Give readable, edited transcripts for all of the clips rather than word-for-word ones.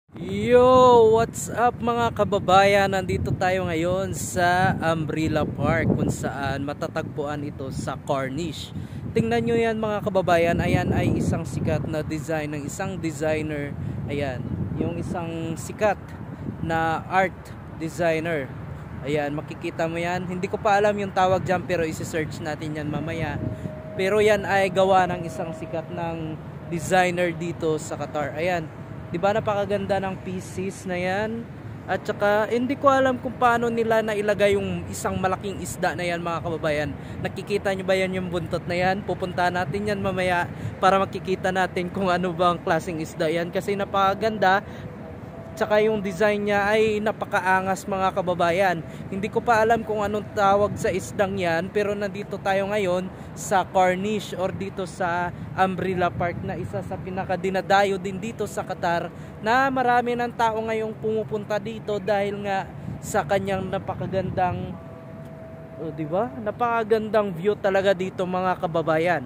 Yo, what's up mga kababayan? Nandito tayo ngayon sa Umbrella Park kung saan matatagpuan ito sa Cornish. Tingnan nyo yan mga kababayan, ayan ay isang sikat na design ng isang designer. Ayan, yung isang sikat na art designer. Ayan, makikita mo yan. Hindi ko pa alam yung tawag dyan pero isi-search natin yan mamaya. Pero yan ay gawa ng isang sikat ng designer dito sa Qatar. Ayan. 'Di ba napakaganda ng pieces na 'yan? At saka hindi ko alam kung paano nila nailagay yung isang malaking isda na 'yan mga kababayan. Nakikita nyo ba 'yan yung buntot na 'yan? Pupunta natin 'yan mamaya para makikita natin kung ano ba ang klaseng isda 'yan kasi napakaganda. Tsaka yung design niya ay napakaangas mga kababayan. Hindi ko pa alam kung anong tawag sa isdang yan, pero nandito tayo ngayon sa Cornish or dito sa Umbrella Park na isa sa pinakadinadayo din dito sa Qatar, na marami ng tao ngayong pumupunta dito dahil nga sa kanyang napakagandang di ba? Napakagandang view talaga dito mga kababayan.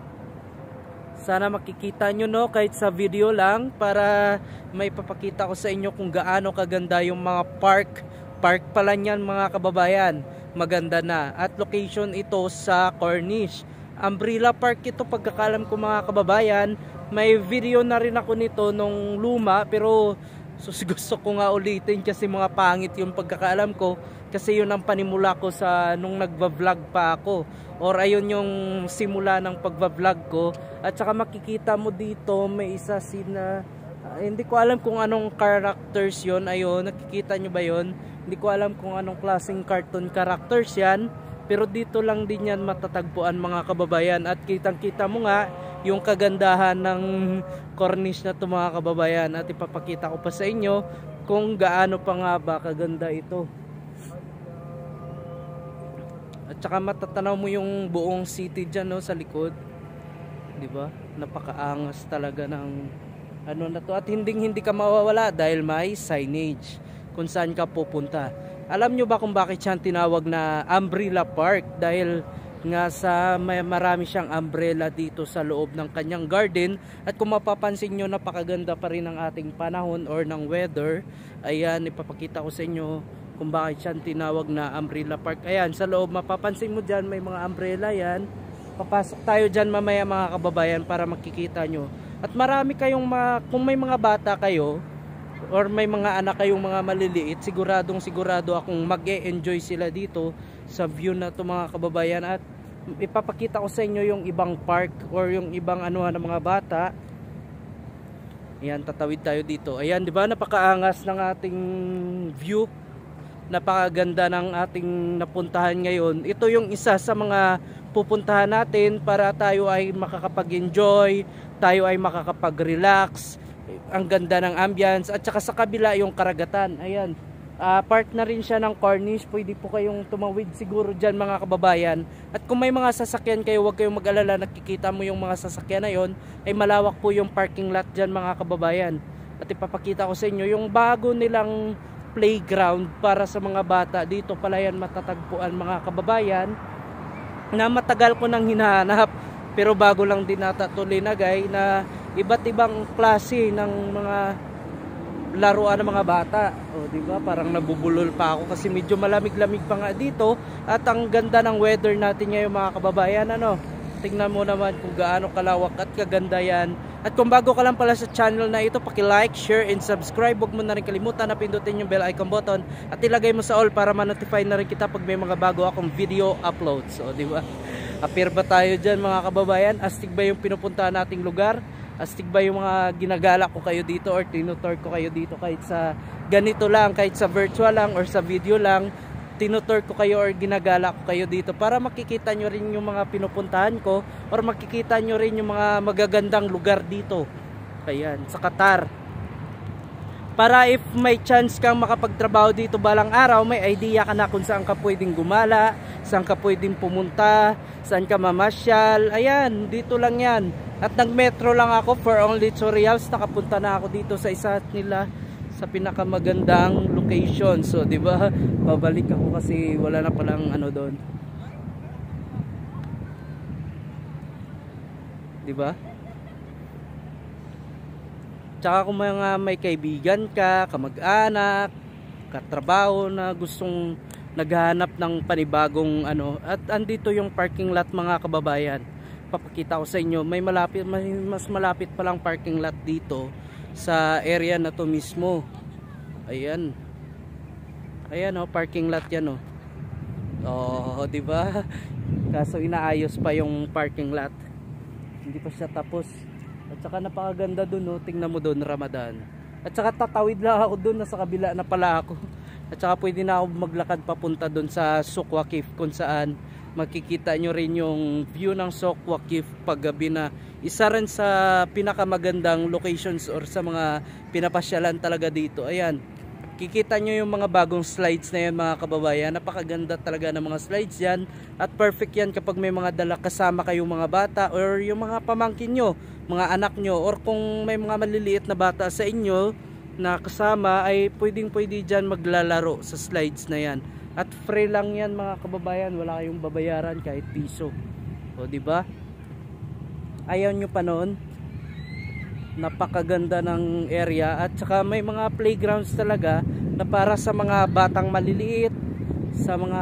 Sana makikita nyo no, kahit sa video lang, para may papakita ko sa inyo kung gaano kaganda yung mga park pala niyan mga kababayan. Maganda na, at location ito sa Cornish. Umbrella Park ito pagkakalam ko mga kababayan. May video na rin ako nito nung luma, pero gusto ko nga ulitin kasi mga pangit yung pagkakaalam ko, kasi yun ang panimula ko sa nung nagva-vlog pa ako, or ayun yung simula ng pagva-vlog ko. At saka makikita mo dito may isa sina hindi ko alam kung anong characters yon. Ayun, nakikita nyo ba yon? Hindi ko alam kung anong klaseng cartoon characters yan, pero dito lang din yan matatagpuan mga kababayan. At kitang kita mo nga yung kagandahan ng Cornish na to mga kababayan, at ipapakita ko pa sa inyo kung gaano pa nga ba kaganda ito. At saka matatanaw mo yung buong city dyan no, sa likod, di ba? Napakaangas talaga ng ano na to, at hindi ka mawawala dahil may signage kung saan ka pupunta. Alam nyo ba kung bakit siyang tinawag na Umbrella Park? Dahil nga sa marami siyang umbrella dito sa loob ng kanyang garden. At kung mapapansin nyo, napakaganda pa rin ng ating panahon or ng weather. Ayan, ipapakita ko sa inyo kung bakit siyang tinawag na Umbrella Park. Ayan, sa loob mapapansin mo dyan may mga umbrella yan. Papasok tayo dyan mamaya mga kababayan para makikita nyo. At marami kayong kung may mga bata kayo or may mga anak kayong mga maliliit, sigurado akong mag-e-enjoy sila dito sa view na to mga kababayan. At ipapakita ko sa inyo yung ibang park or yung ibang anuhan ng mga bata. Ayan, tatawid tayo dito. Ayan, di ba napakaangas ng ating view, napakaganda ng ating napuntahan ngayon. Ito yung isa sa mga pupuntahan natin para tayo ay makakapag-enjoy, tayo ay makakapag-relax. Ang ganda ng ambience, at saka sa kabila yung karagatan. Ayan, part na rin siya ng Cornish. Pwede po kayong tumawid siguro dyan mga kababayan. At kung may mga sasakyan kayo, huwag kayong mag-alala, nakikita mo yung mga sasakyan na yon, ay malawak po yung parking lot dyan mga kababayan. At ipapakita ko sa inyo yung bago nilang playground para sa mga bata. Dito pala yan matatagpuan mga kababayan, na matagal ko nang hinahanap, pero bago lang din nata ito linagay, na iba't ibang klase ng mga laruan ng mga bata. O di ba, parang nabubulol pa ako kasi medyo malamig-lamig pa nga dito. At ang ganda ng weather natin ngayon mga kababayan. Ano, tingnan mo naman kung gaano kalawak at kaganda yan. At kung bago ka lang pala sa channel na ito, paki-like, share, and subscribe. Huwag mo na rin kalimutan na pindutin yung bell icon button at ilagay mo sa all para ma-notify na rin kita pag may mga bago akong video uploads. O di ba? Appear ba tayo dyan mga kababayan? Astig ba yung pinupuntahan nating lugar? Astig ba yung mga ginagala ko kayo dito or tinutor ko kayo dito, kahit sa ganito lang, kahit sa virtual lang or sa video lang, tinutor ko kayo or ginagala ko kayo dito para makikita nyo rin yung mga pinupuntahan ko or makikita nyo rin yung mga magagandang lugar dito. Ayan, sa Qatar. Para if may chance kang makapagtrabaho dito balang araw, may idea ka na kung saan ka pwedeng gumala, saan ka pwedeng pumunta, saan ka mamasyal. Ayan, dito lang yan. At nag-metro lang ako for only 2 reals. Nakapunta na ako dito sa isa nila sa pinakamagandang location. So, di ba? Babalik ako kasi wala na palang ano doon. Di ba? Tsaka kung mga may kaibigan ka, kamag-anak, katrabaho na gustong naghahanap ng panibagong ano, at andito yung parking lot mga kababayan. Papakita ko sa inyo, mas malapit pa lang parking lot dito sa area na to mismo. Ayan. Ayan oh, parking lot yan oh. Oh, di ba? Kaso inaayos pa yung parking lot. Hindi pa siya tapos. At saka napakaganda dun, no? Tingnan mo dun, Ramadan. At saka tatawid lang ako dun, nasa kabila na pala ako. At saka pwede na ako maglakad papunta dun sa Souq Waqif, kung saan makikita nyo rin yung view ng Souq Waqif paggabi na. Isa rin sa pinakamagandang locations or sa mga pinapasyalan talaga dito. Ayan, kikita nyo yung mga bagong slides na yan mga kababayan. Napakaganda talaga ng mga slides yan. At perfect yan kapag may mga dala kasama kayong mga bata or yung mga pamangkin nyo, mga anak nyo, or kung may mga maliliit na bata sa inyo na kasama, ay pwede dyan maglalaro sa slides na yan. At free lang yan mga kababayan, wala kayong babayaran kahit piso. O diba? Ayaw nyo pa noon? Napakaganda ng area. At saka may mga playgrounds talaga na para sa mga batang maliliit, sa mga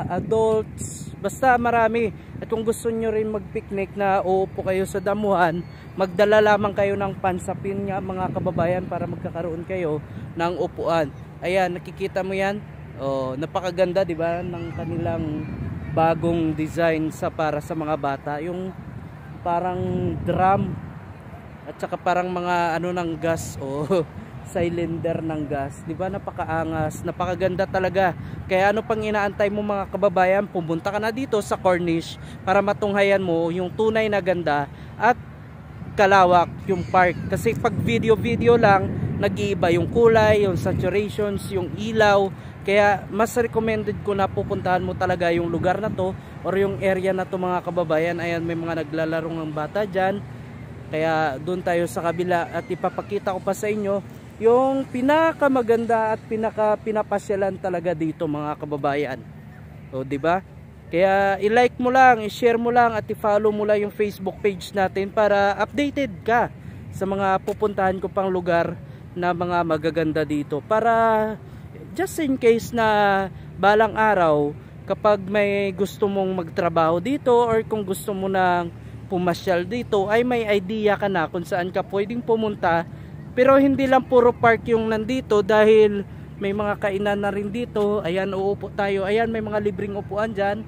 adults, basta marami. At kung gusto nyo rin mag-picnic na uupo kayo sa damuhan, magdala lamang kayo ng pansapin nga mga kababayan para magkakaroon kayo ng upuan. Ayan, nakikita mo yan? Oh, napakaganda, di ba, ng kanilang bagong design para sa mga bata. Yung parang drum at saka parang mga ano ng gas o cylinder ng gas, di ba? Napakaangas, napakaganda talaga. Kaya ano pang inaantay mo mga kababayan, pumunta ka na dito sa Corniche para matunghayan mo yung tunay na ganda at kalawak yung park. Kasi pag video lang, nag-iiba yung kulay, yung saturations, yung ilaw. Kaya mas recommended ko na pupuntahan mo talaga yung lugar na to or yung area na to mga kababayan. Ayan, may mga naglalarong ng bata dyan. Kaya doon tayo sa kabila at ipapakita ko pa sa inyo yung pinakamaganda at pinapasyalan talaga dito mga kababayan. O di ba? Kaya i-like mo lang, i-share mo lang at i-follow mo lang yung Facebook page natin para updated ka sa mga pupuntahan ko pang lugar na mga magaganda dito. Para just in case na balang araw kapag may gusto mong magtrabaho dito or kung gusto mo na pumasyal dito ay may idea ka na kung saan ka pwedeng pumunta. Pero hindi lang puro park yung nandito dahil may mga kainan na rin dito. Ayan, uupo tayo. Ayan, may mga libreng upuan dyan.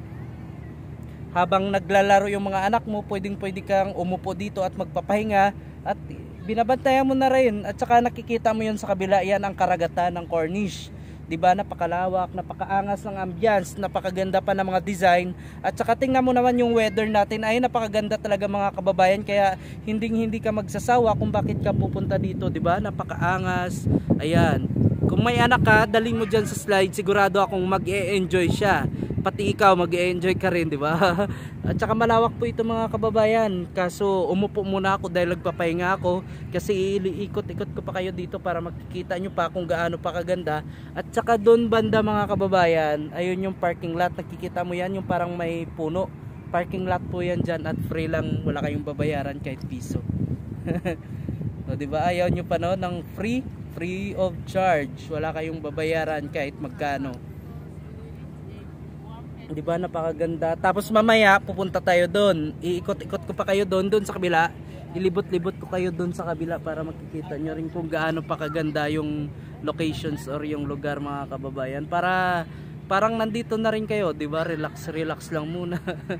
Habang naglalaro yung mga anak mo, pwede kang umupo dito at magpapahinga. At binabantayan mo na rin. At saka nakikita mo yun sa kabila. Yan ang karagatan ng Corniche. Diba, napakalawak, napakaangas ng ambience, napakaganda pa ng mga design. At saka tingnan mo naman yung weather natin, ay napakaganda talaga mga kababayan. Kaya hindi ka magsasawa kung bakit ka pupunta dito, diba? Napakaangas. Ayan, kung may anak ka, dali mo dyan sa slide, sigurado akong mag-e-enjoy siya. Pati ikaw mag-e-enjoy ka rin, diba? At saka malawak po ito mga kababayan. Kaso umupo muna ako dahil nagpapahinga ako. Kasi iikot-ikot ko pa kayo dito para makikita nyo pa kung gaano pa kaganda. At saka doon banda mga kababayan, ayun yung parking lot. Nakikita mo yan, yung parang may puno. Parking lot po yan dyan at free lang. Wala kayong babayaran kahit piso. O, diba? Ayaw nyo pa no? Ng free of charge. Wala kayong babayaran kahit magkano. Di ba, napakaganda. Tapos mamaya pupunta tayo doon. Iikot-ikot ko pa kayo doon sa kabila. Ilibot-libot ko kayo doon sa kabila para makikita nyo rin kung gaano pa kaganda yung locations or yung lugar mga kababayan. Para parang nandito na rin kayo, di ba? Relax lang muna.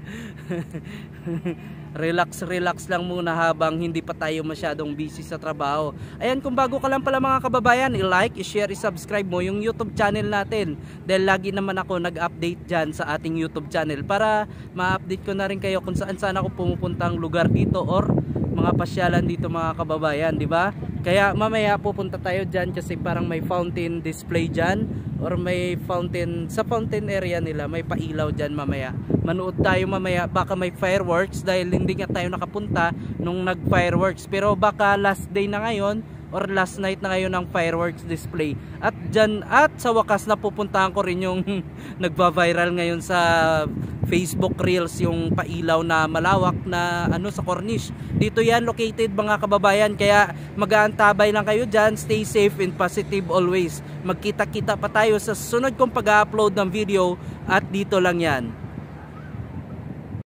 relax lang muna habang hindi pa tayo masyadong busy sa trabaho. Ayan, kung bago ka lang pala mga kababayan, i-like, i-share, i-subscribe mo yung YouTube channel natin. Dahil lagi naman ako nag-update dyan sa ating YouTube channel para ma-update ko na rin kayo kung saan ako pumupuntang lugar dito or mga pasyalan dito mga kababayan, di ba? Kaya mamaya pupunta tayo dyan kasi parang may fountain display dyan or may fountain, sa fountain area nila may pailaw dyan mamaya. Manood tayo mamaya, baka may fireworks dahil hindi nga tayo nakapunta nung nag fireworks, pero baka last day na ngayon or last night na ngayon ng fireworks display. At dyan, at sa wakas na pupuntahan ko rin yung nagva-viral ngayon sa Facebook Reels yung pailaw na malawak na ano sa Corniche. Dito yan located mga kababayan, kaya mag-aantabay lang kayo dyan. Stay safe and positive always. Magkita-kita pa tayo sa sunod kong pag-upload ng video at dito lang yan.